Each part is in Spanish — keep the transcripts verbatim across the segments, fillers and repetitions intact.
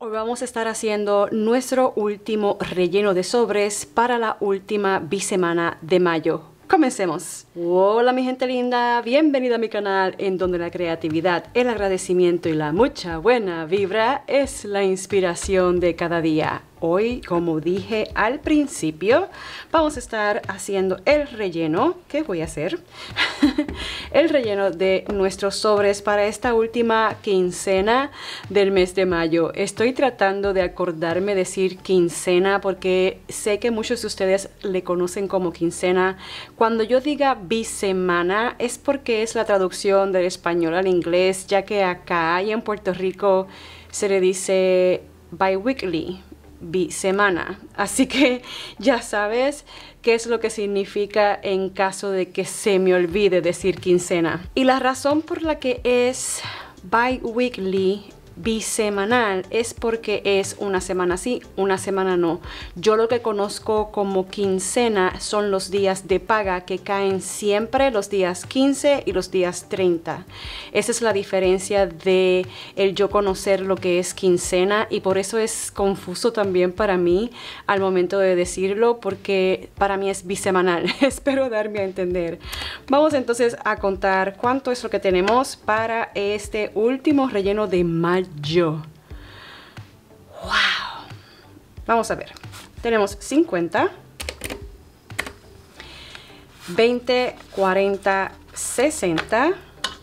Hoy vamos a estar haciendo nuestro último relleno de sobres para la última bisemana de mayo. ¡Comencemos! Hola mi gente linda, bienvenida a mi canal en donde la creatividad, el agradecimiento y la mucha buena vibra es la inspiración de cada día. Hoy, como dije al principio, vamos a estar haciendo el relleno. ¿Qué voy a hacer? El relleno de nuestros sobres para esta última quincena del mes de mayo. Estoy tratando de acordarme decir quincena porque sé que muchos de ustedes le conocen como quincena. Cuando yo diga bisemana es porque es la traducción del español al inglés, ya que acá y en Puerto Rico se le dice biweekly. Bisemana, así que ya sabes qué es lo que significa en caso de que se me olvide decir quincena. Y la razón por la que es bi-weekly, bisemanal, es porque es una semana sí, una semana no. Yo lo que conozco como quincena son los días de paga que caen siempre los días quince y los días treinta. Esa es la diferencia de el yo conocer lo que es quincena, y por eso es confuso también para mí al momento de decirlo, porque para mí es bisemanal. Espero darme a entender. Vamos entonces a contar cuánto es lo que tenemos para este último relleno de mayo. Yo. Wow. Vamos a ver. Tenemos cincuenta, veinte, cuarenta, sesenta,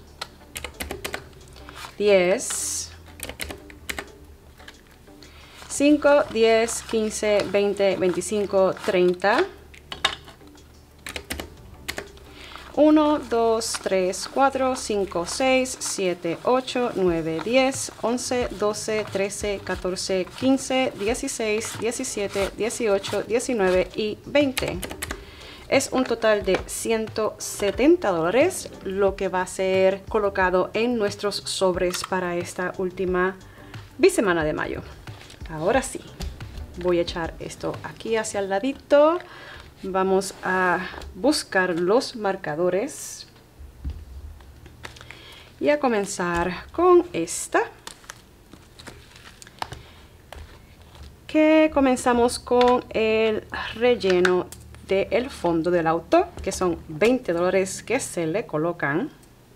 diez, cinco, diez, quince, veinte, veinticinco, treinta. uno, dos, tres, cuatro, cinco, seis, siete, ocho, nueve, diez, once, doce, trece, catorce, quince, dieciséis, diecisiete, dieciocho, diecinueve y veinte. Es un total de ciento setenta dólares lo que va a ser colocado en nuestros sobres para esta última bisemana de mayo. Ahora sí, voy a echar esto aquí hacia el ladito. Vamos a buscar los marcadores y a comenzar con esta, que comenzamos con el relleno del fondo del auto, que son veinte dólares que se le colocan.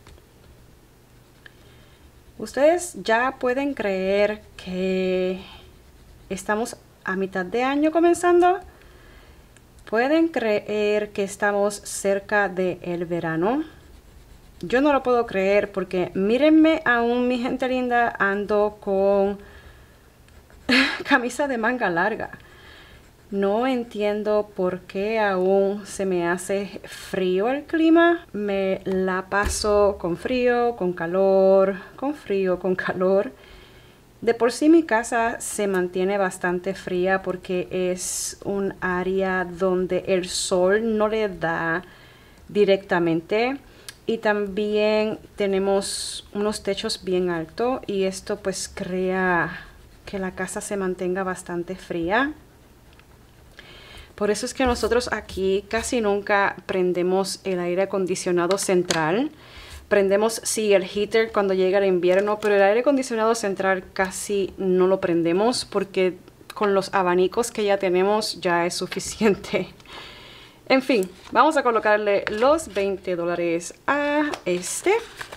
Ustedes ya pueden creer que estamos a mitad de año comenzando. ¿Pueden creer que estamos cerca del verano? Yo no lo puedo creer porque mírenme aún, mi gente linda, ando con camisa de manga larga. No entiendo por qué aún se me hace frío el clima. Me la paso con frío, con calor, con frío, con calor. De por sí mi casa se mantiene bastante fría porque es un área donde el sol no le da directamente, y también tenemos unos techos bien altos y esto pues crea que la casa se mantenga bastante fría. Por eso es que nosotros aquí casi nunca prendemos el aire acondicionado central. Prendemos sí el heater cuando llega el invierno, pero el aire acondicionado central casi no lo prendemos porque con los abanicos que ya tenemos ya es suficiente. En fin, vamos a colocarle los veinte dólares a este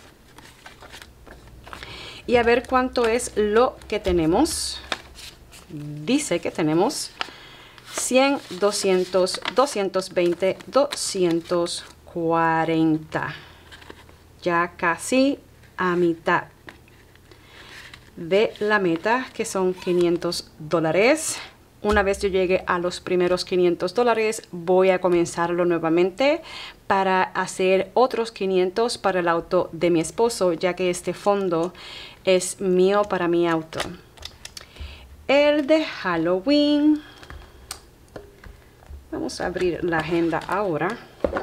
y a ver cuánto es lo que tenemos. Dice que tenemos cien, doscientos, doscientos veinte, doscientos cuarenta. Ya casi a mitad de la meta, que son quinientos dólares. Una vez yo llegue a los primeros quinientos dólares, voy a comenzarlo nuevamente para hacer otros quinientos para el auto de mi esposo, ya que este fondo es mío para mi auto. El de Halloween. Vamos a abrir la agenda ahora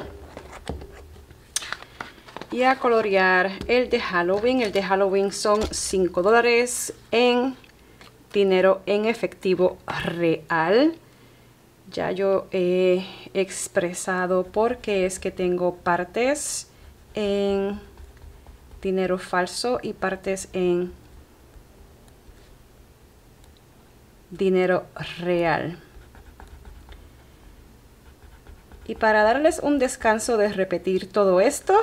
y a colorear el de Halloween. El de Halloween son cinco dólares en dinero en efectivo real. Ya yo he expresado por qué es que tengo partes en dinero falso y partes en dinero real. Y para darles un descanso de repetir todo esto,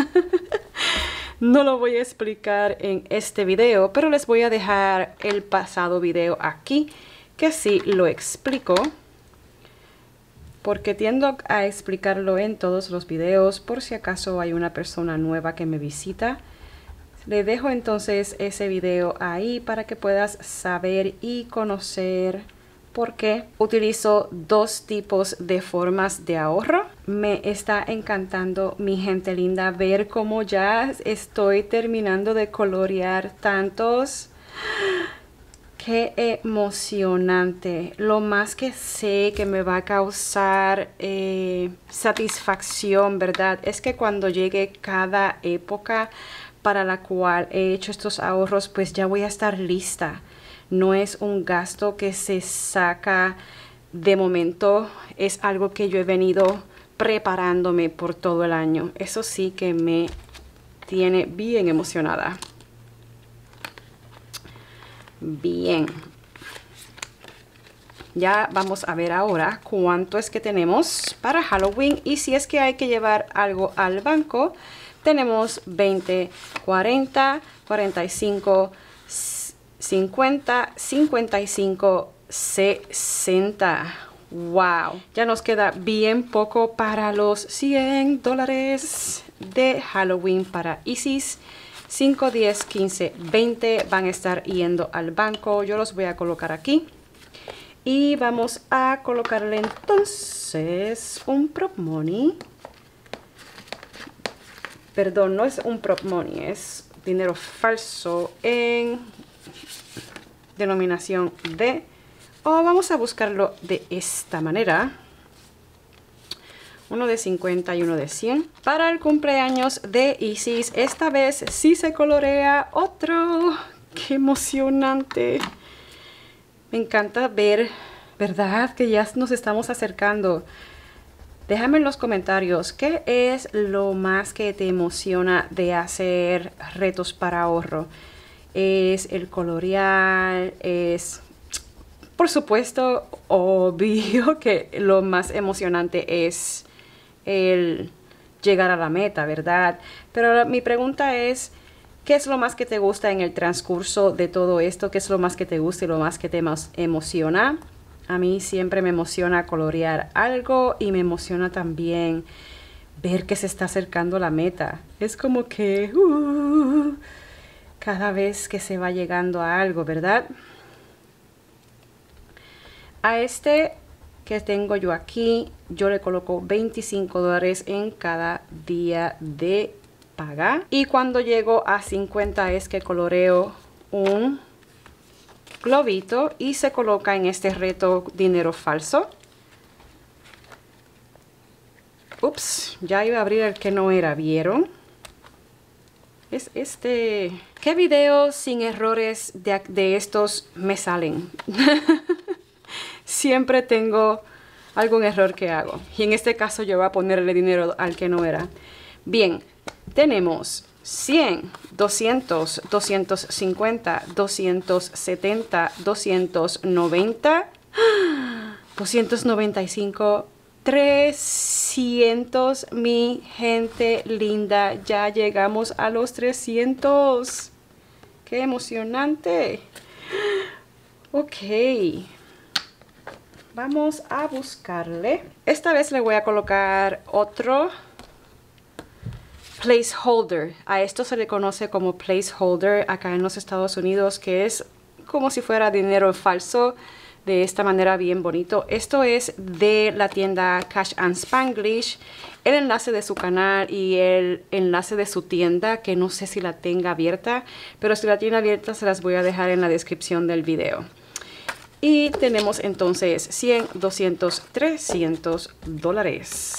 no lo voy a explicar en este video, pero les voy a dejar el pasado video aquí, que sí lo explico, porque tiendo a explicarlo en todos los videos, por si acaso hay una persona nueva que me visita. Le dejo entonces ese video ahí para que puedas saber y conocer por qué utilizo dos tipos de formas de ahorro. Me está encantando, mi gente linda, ver cómo ya estoy terminando de colorear tantos. ¡Qué emocionante! Lo más que sé que me va a causar eh, satisfacción, ¿verdad? Es que cuando llegue cada época para la cual he hecho estos ahorros, pues ya voy a estar lista. No es un gasto que se saca de momento, es algo que yo he venido preparándome por todo el año. Eso sí que me tiene bien emocionada. Bien. Ya vamos a ver ahora cuánto es que tenemos para Halloween y si es que hay que llevar algo al banco. Tenemos veinte, cuarenta, cuarenta y cinco, cincuenta, cincuenta y cinco, sesenta. ¡Wow! Ya nos queda bien poco para los cien dólares de Halloween para Isis. cinco, diez, quince, veinte van a estar yendo al banco. Yo los voy a colocar aquí. Y vamos a colocarle entonces un prop money. Perdón, no es un prop money, es dinero falso en denominación de, o vamos a buscarlo de esta manera, uno de cincuenta y uno de cien. Para el cumpleaños de Isis, esta vez sí se colorea otro. ¡Qué emocionante! Me encanta ver, ¿verdad? Que ya nos estamos acercando. Déjame en los comentarios qué es lo más que te emociona de hacer retos para ahorro. ¿Es el colorear? ¿Es, por supuesto, obvio que lo más emocionante es el llegar a la meta, ¿verdad? Pero mi pregunta es, ¿qué es lo más que te gusta en el transcurso de todo esto? ¿Qué es lo más que te gusta y lo más que te emociona? A mí siempre me emociona colorear algo y me emociona también ver que se está acercando la meta. Es como que uh, cada vez que se va llegando a algo, ¿verdad? A este que tengo yo aquí, yo le coloco veinticinco dólares en cada día de paga. Y cuando llego a cincuenta es que coloreo un globito y se coloca en este reto dinero falso. Ups, ya iba a abrir el que no era, ¿vieron? Es este. ¿Qué videos sin errores de, de estos me salen? Siempre tengo algún error que hago. Y en este caso yo voy a ponerle dinero al que no era. Bien, tenemos cien, doscientos, doscientos cincuenta, doscientos setenta, doscientos noventa, doscientos noventa y cinco, trescientos. Mi gente linda, ya llegamos a los trescientos. ¡Qué emocionante! Ok. Vamos a buscarle. Esta vez le voy a colocar otro placeholder. A esto se le conoce como placeholder acá en los Estados Unidos, que es como si fuera dinero falso, de esta manera bien bonito. Esto es de la tienda Cash and Spanglish. El enlace de su canal y el enlace de su tienda, que no sé si la tenga abierta, pero si la tiene abierta se las voy a dejar en la descripción del video. Y tenemos entonces cien, doscientos, trescientos dólares.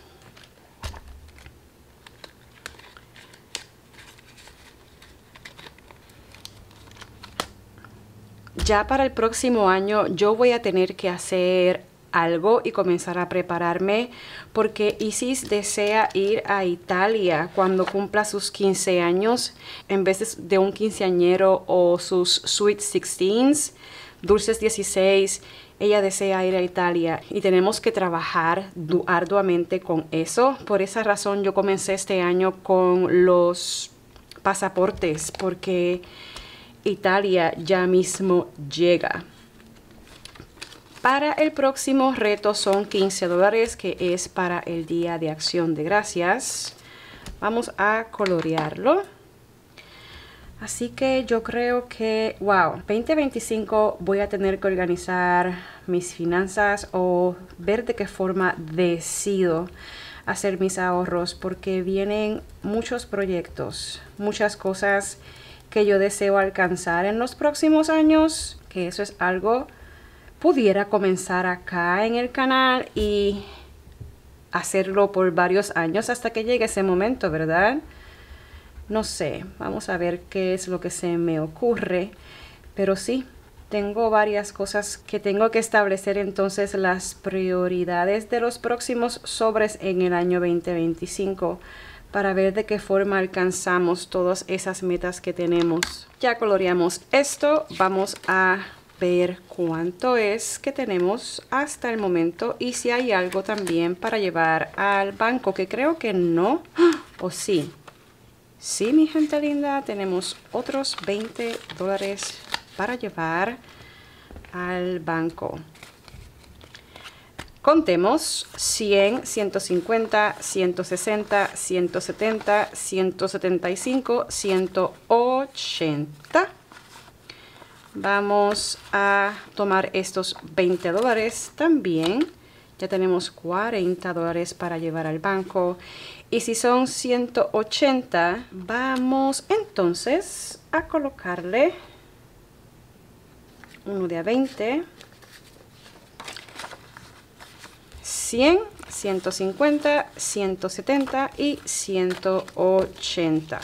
Ya para el próximo año yo voy a tener que hacer algo y comenzar a prepararme, porque Isis desea ir a Italia cuando cumpla sus quince años. En vez de un quinceañero o sus Sweet Sixteens, Dulces dieciséis, ella desea ir a Italia y tenemos que trabajar arduamente con eso. Por esa razón yo comencé este año con los pasaportes, porque Italia ya mismo llega. Para el próximo reto son quince dólares, que es para el Día de Acción de Gracias. Vamos a colorearlo. Así que yo creo que, wow, veinte veinticinco voy a tener que organizar mis finanzas o ver de qué forma decido hacer mis ahorros, porque vienen muchos proyectos, muchas cosas que yo deseo alcanzar en los próximos años, que eso es algo pudiera comenzar acá en el canal y hacerlo por varios años hasta que llegue ese momento, ¿verdad? No sé, vamos a ver qué es lo que se me ocurre, pero sí, tengo varias cosas que tengo que establecer, entonces las prioridades de los próximos sobres en el año veinte veinticinco para ver de qué forma alcanzamos todas esas metas que tenemos. Ya coloreamos esto, vamos a ver cuánto es que tenemos hasta el momento y si hay algo también para llevar al banco, que creo que no, o sí. Sí, mi gente linda, tenemos otros veinte dólares para llevar al banco. Contemos cien, ciento cincuenta, ciento sesenta, ciento setenta, ciento setenta y cinco, ciento ochenta. Vamos a tomar estos veinte dólares también. Ya tenemos cuarenta dólares para llevar al banco. Y si son ciento ochenta, vamos entonces a colocarle uno de a veinte, cien, ciento cincuenta, ciento setenta y ciento ochenta.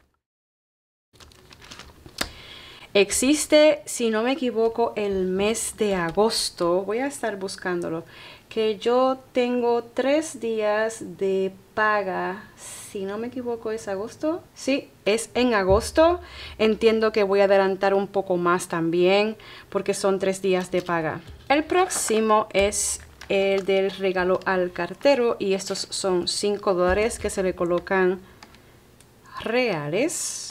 Existe, si no me equivoco, el mes de agosto. Voy a estar buscándolo. Que yo tengo tres días de paga. Si no me equivoco, ¿es agosto? Sí, es en agosto. Entiendo que voy a adelantar un poco más también, porque son tres días de paga. El próximo es el del regalo al cartero. Y estos son cinco dólares que se le colocan reales.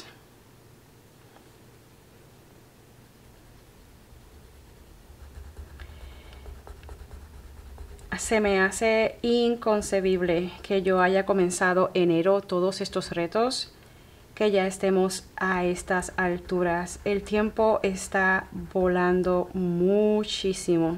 Se me hace inconcebible que yo haya comenzado enero todos estos retos, que ya estemos a estas alturas. El tiempo está volando muchísimo.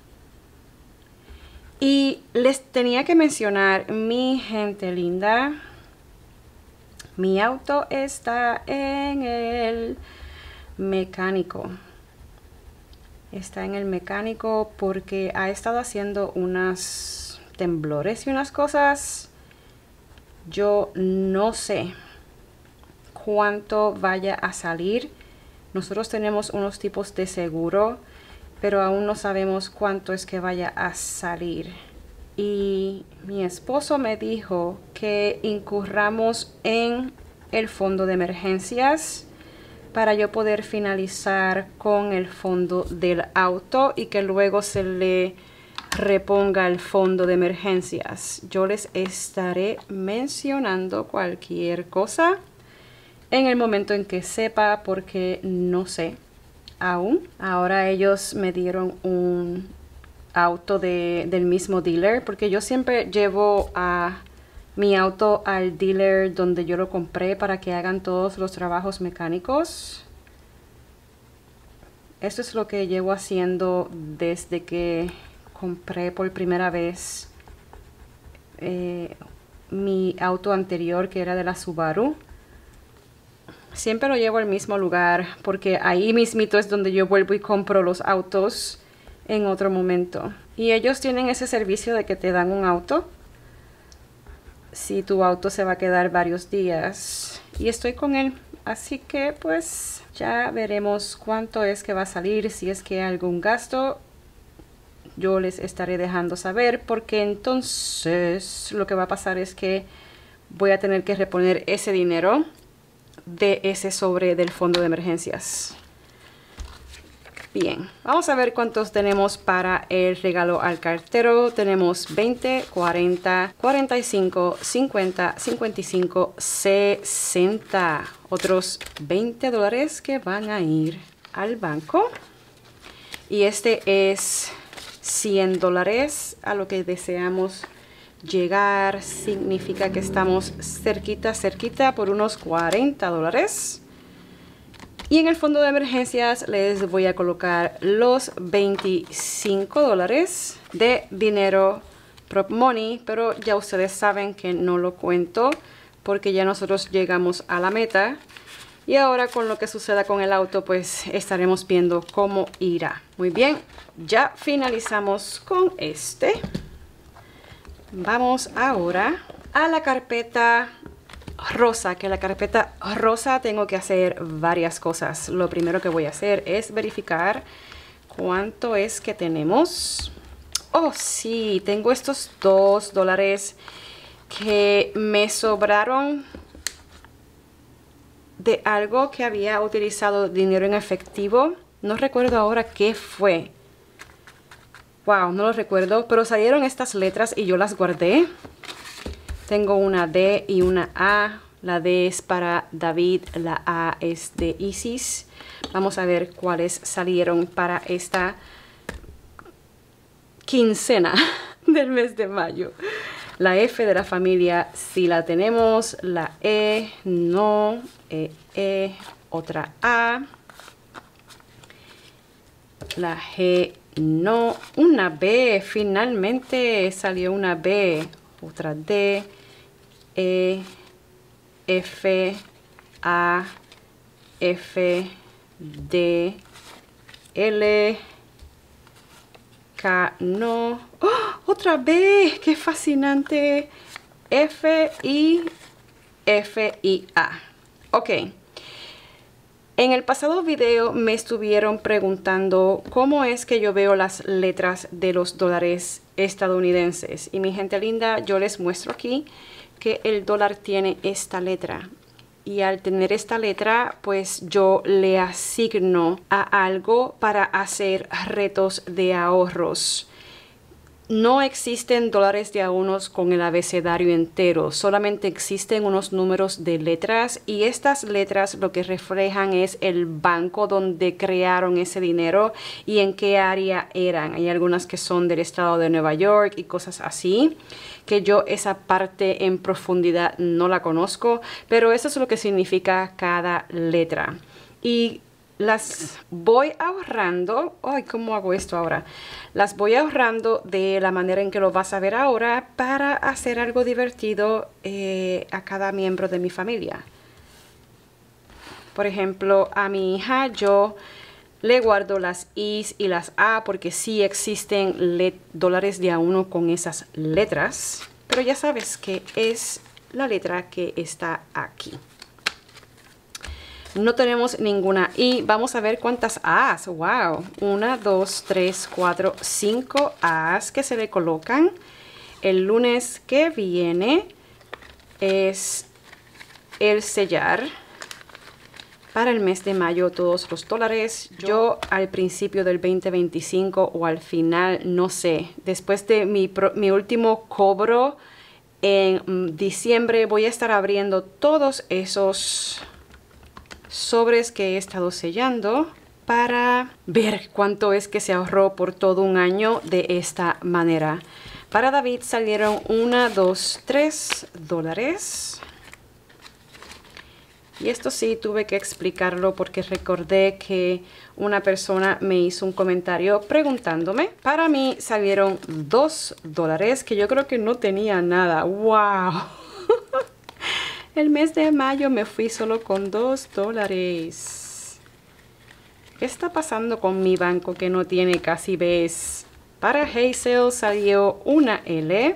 Y les tenía que mencionar, mi gente linda, mi auto está en el mecánico. Está en el mecánico porque ha estado haciendo unos temblores y unas cosas. Yo no sé cuánto vaya a salir. Nosotros tenemos unos tipos de seguro, pero aún no sabemos cuánto es que vaya a salir. Y mi esposo me dijo que incurramos en el fondo de emergencias para yo poder finalizar con el fondo del auto y que luego se le reponga el fondo de emergencias. Yo les estaré mencionando cualquier cosa en el momento en que sepa, porque no sé aún. Ahora ellos me dieron un auto de, del mismo dealer, porque yo siempre llevo a mi auto al dealer donde yo lo compré para que hagan todos los trabajos mecánicos. Esto es lo que llevo haciendo desde que compré por primera vez eh, mi auto anterior, que era de la Subaru. Siempre lo llevo al mismo lugar porque ahí mismito es donde yo vuelvo y compro los autos en otro momento. Y ellos tienen ese servicio de que te dan un auto si tu auto se va a quedar varios días, y estoy con él, así que pues ya veremos cuánto es que va a salir. Si es que hay algún gasto, yo les estaré dejando saber, porque entonces lo que va a pasar es que voy a tener que reponer ese dinero de ese sobre del fondo de emergencias. Bien, vamos a ver cuántos tenemos para el regalo al cartero. Tenemos veinte, cuarenta, cuarenta y cinco, cincuenta, cincuenta y cinco, sesenta. Otros veinte dólares que van a ir al banco. Y este es cien dólares a lo que deseamos llegar. Significa que estamos cerquita, cerquita por unos cuarenta dólares. Y en el fondo de emergencias les voy a colocar los veinticinco dólares de dinero Prop Money, pero ya ustedes saben que no lo cuento porque ya nosotros llegamos a la meta. Y ahora con lo que suceda con el auto, pues estaremos viendo cómo irá. Muy bien, ya finalizamos con este. Vamos ahora a la carpeta rosa, que la carpeta rosa tengo que hacer varias cosas. Lo primero que voy a hacer es verificar cuánto es que tenemos. Oh, sí, tengo estos dos dólares que me sobraron de algo que había utilizado dinero en efectivo. No recuerdo ahora qué fue. Wow, no lo recuerdo, pero salieron estas letras y yo las guardé. Tengo una D y una A. La D es para David, la A es de Isis. Vamos a ver cuáles salieron para esta quincena del mes de mayo. La F de la familia sí la tenemos. La E no. E, E, otra A. La G no. Una B. Finalmente salió una B. Otra D. E, F, A, F, D, L, K, no. ¡Oh! Otra B, qué fascinante. F, I, F, I, A. Ok. En el pasado video me estuvieron preguntando cómo es que yo veo las letras de los dólares estadounidenses. Y mi gente linda, yo les muestro aquí que el dólar tiene esta letra. Y al tener esta letra, pues yo le asigno a algo para hacer retos de ahorros. No existen dólares de a unos con el abecedario entero, solamente existen unos números de letras y estas letras lo que reflejan es el banco donde crearon ese dinero y en qué área eran. Hay algunas que son del estado de Nueva York y cosas así, que yo esa parte en profundidad no la conozco, pero eso es lo que significa cada letra. Y las voy ahorrando. Ay, ¿cómo hago esto ahora? Las voy ahorrando de la manera en que lo vas a ver ahora para hacer algo divertido eh, a cada miembro de mi familia. Por ejemplo, a mi hija yo le guardo las I's y las A porque sí existen dólares de a uno con esas letras. Pero ya sabes que es la letra que está aquí. No tenemos ninguna I. Vamos a ver cuántas A's. Wow. Una, dos, tres, cuatro, cinco A's que se le colocan. El lunes que viene es el sellar para el mes de mayo todos los dólares. Yo al principio del veinte veinticinco o al final, no sé. Después de mi, mi último cobro en diciembre voy a estar abriendo todos esos sobres que he estado sellando para ver cuánto es que se ahorró por todo un año de esta manera. Para David salieron una, dos, tres dólares. Y esto sí tuve que explicarlo porque recordé que una persona me hizo un comentario preguntándome. Para mí salieron dos dólares que yo creo que no tenía nada. ¡Wow! El mes de mayo me fui solo con dos dólares. ¿Qué está pasando con mi banco que no tiene casi B's? Para Hazel salió una L.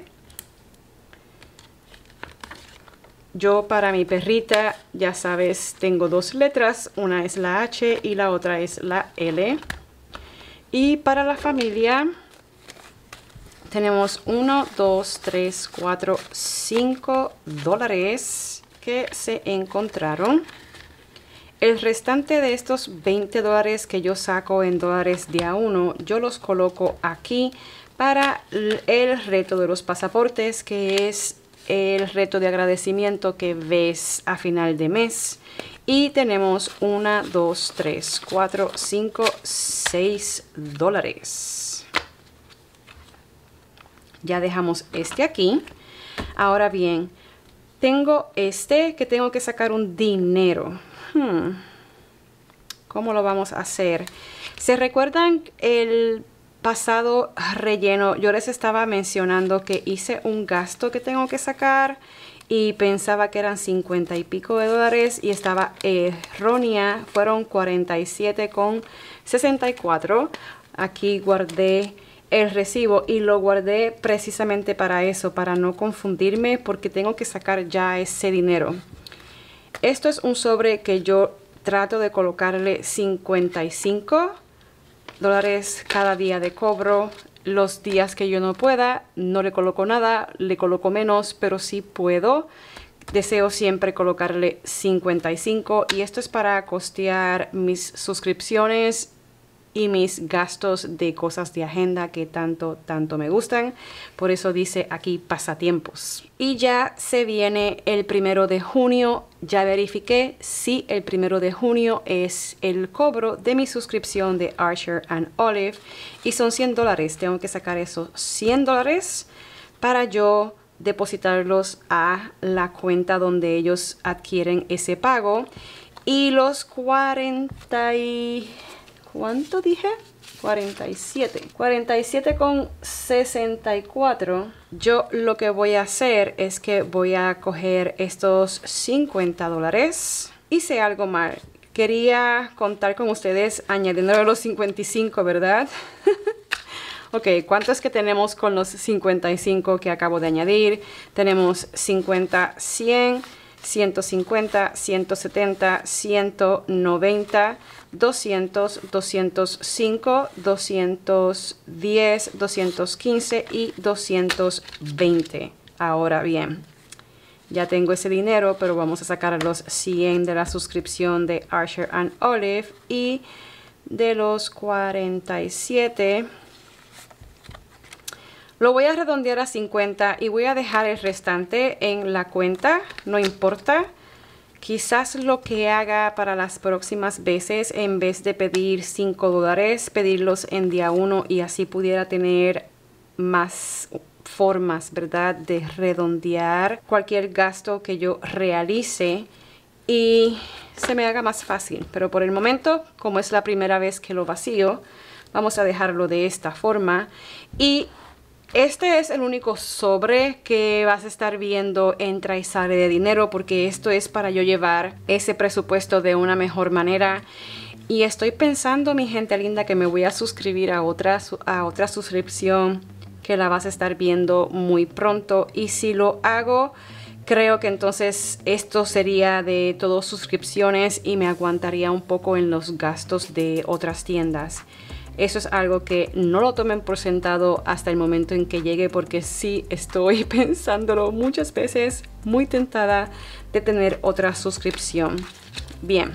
Yo para mi perrita, ya sabes, tengo dos letras. Una es la H y la otra es la L. Y para la familia tenemos uno, dos, tres, cuatro, cinco dólares que se encontraron El restante de estos veinte dólares que yo saco en dólares de a uno, yo los coloco aquí para el reto de los pasaportes, que es el reto de agradecimiento que ves a final de mes. Y tenemos uno, dos, tres, cuatro, cinco, seis dólares. Ya dejamos este aquí. Ahora bien, tengo este que tengo que sacar un dinero. Hmm. ¿Cómo lo vamos a hacer? ¿Se recuerdan el pasado relleno? Yo les estaba mencionando que hice un gasto que tengo que sacar y pensaba que eran cincuenta y pico de dólares y estaba errónea. Fueron cuarenta y siete con sesenta y cuatro. Aquí guardé el recibo y lo guardé precisamente para eso, para no confundirme, porque tengo que sacar ya ese dinero. Esto es un sobre que yo trato de colocarle cincuenta y cinco dólares cada día de cobro. Los días que yo no pueda, no le coloco nada, le coloco menos, pero sí puedo. Deseo siempre colocarle cincuenta y cinco, y esto es para costear mis suscripciones y mis gastos de cosas de agenda que tanto, tanto me gustan. Por eso dice aquí pasatiempos. Y ya se viene el primero de junio. Ya verifiqué si el primero de junio es el cobro de mi suscripción de Archer and Olive. Y son cien dólares. Tengo que sacar esos cien dólares para yo depositarlos a la cuenta donde ellos adquieren ese pago. Y los cuarenta y... ¿Cuánto dije? cuarenta y siete. cuarenta y siete con sesenta y cuatro. Yo lo que voy a hacer es que voy a coger estos cincuenta dólares. Hice algo mal. Quería contar con ustedes añadiendo los cincuenta y cinco, ¿verdad? Ok, ¿cuánto es que tenemos con los cincuenta y cinco que acabo de añadir? Tenemos cincuenta, cien, ciento cincuenta, ciento setenta, ciento noventa, doscientos, doscientos cinco, doscientos diez, doscientos quince y doscientos veinte. Ahora bien, ya tengo ese dinero, pero vamos a sacar los cien de la suscripción de Archer and Olive y de los cuarenta y siete. Lo voy a redondear a cincuenta y voy a dejar el restante en la cuenta, no importa. Quizás lo que haga para las próximas veces, en vez de pedir cinco dólares, pedirlos en día uno, y así pudiera tener más formas, ¿verdad?, de redondear cualquier gasto que yo realice y se me haga más fácil. Pero por el momento, como es la primera vez que lo vacío, vamos a dejarlo de esta forma. Y este es el único sobre que vas a estar viendo entra y sale de dinero, porque esto es para yo llevar ese presupuesto de una mejor manera. Y estoy pensando, mi gente linda, que me voy a suscribir a otra, a otra suscripción que la vas a estar viendo muy pronto. Y si lo hago, creo que entonces esto sería de todas suscripciones y me aguantaría un poco en los gastos de otras tiendas. Eso es algo que no lo tomen por sentado hasta el momento en que llegue, porque sí estoy pensándolo muchas veces, muy tentada de tener otra suscripción. Bien,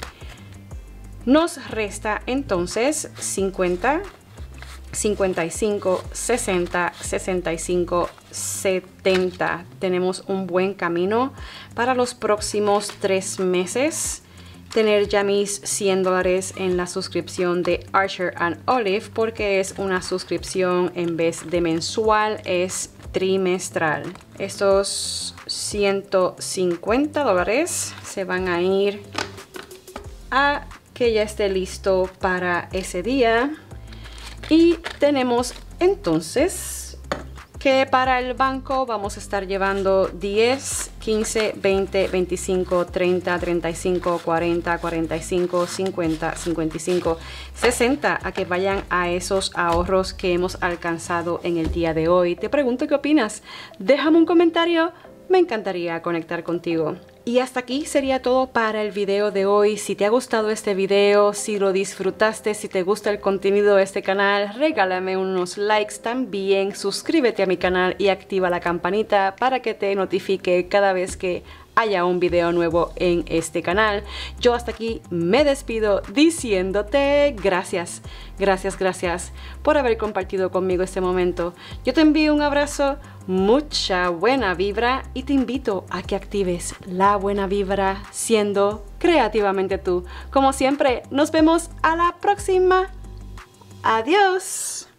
nos resta entonces cincuenta, cincuenta y cinco, sesenta, sesenta y cinco, setenta. Tenemos un buen camino para los próximos tres meses. Tener ya mis cien dólares en la suscripción de Archer and Olive, porque es una suscripción en vez de mensual, es trimestral. Estos ciento cincuenta dólares se van a ir a que ya esté listo para ese día. Y tenemos entonces que para el banco vamos a estar llevando diez, quince, veinte, veinticinco, treinta, treinta y cinco, cuarenta, cuarenta y cinco, cincuenta, cincuenta y cinco, sesenta, a que vayan a esos ahorros que hemos alcanzado en el día de hoy. Te pregunto qué opinas. Déjame un comentario. Me encantaría conectar contigo. Y hasta aquí sería todo para el video de hoy. Si te ha gustado este video, si lo disfrutaste, si te gusta el contenido de este canal, regálame unos likes también, suscríbete a mi canal y activa la campanita para que te notifique cada vez que haya un video nuevo en este canal. Yo hasta aquí me despido diciéndote gracias, gracias, gracias por haber compartido conmigo este momento. Yo te envío un abrazo, mucha buena vibra y te invito a que actives la buena vibra siendo creativamente tú. Como siempre, nos vemos a la próxima. Adiós.